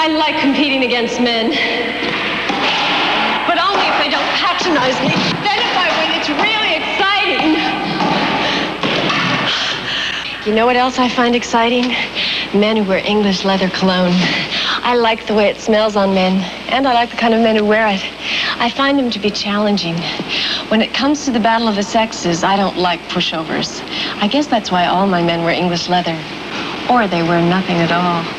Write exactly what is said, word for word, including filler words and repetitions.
I like competing against men. But only if they don't patronize me. Then if I win, it's really exciting. You know what else I find exciting? Men who wear English leather cologne. I like the way it smells on men, and I like the kind of men who wear it. I find them to be challenging. When it comes to the battle of the sexes, I don't like pushovers. I guess that's why all my men wear English leather. Or they wear nothing at all.